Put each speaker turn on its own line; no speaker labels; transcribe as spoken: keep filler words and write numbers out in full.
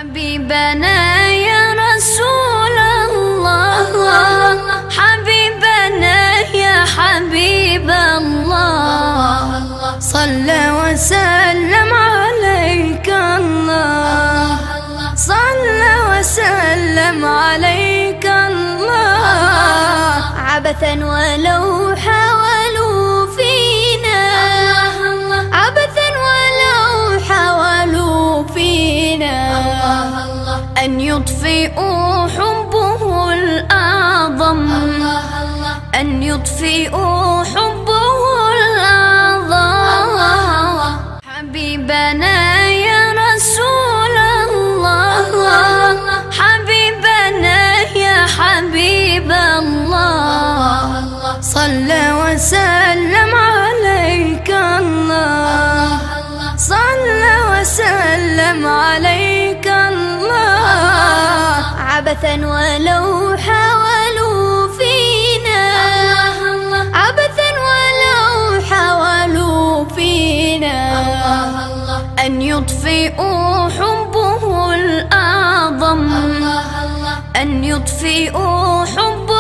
حبيبنا يا رسول الله، حبيبنا يا حبيب الله، صلى وسلم عليك الله، صلى وسلم عليك الله. عبثا ولو حاولوا فينا، عبثا ولو حاولوا فينا أن يطفئوا حبه الأعظم، أن يطفئوا حبه الأعظم. حبيبنا يا رسول الله، حبيبنا يا حبيب الله، صلى وسلم عليك الله، صلى وسلم عليك الله. عبثا ولو حاولوا فينا، عبثا ولو حاولوا فينا أن يطفئوا حبه الأعظم، أن يطفئوا حبه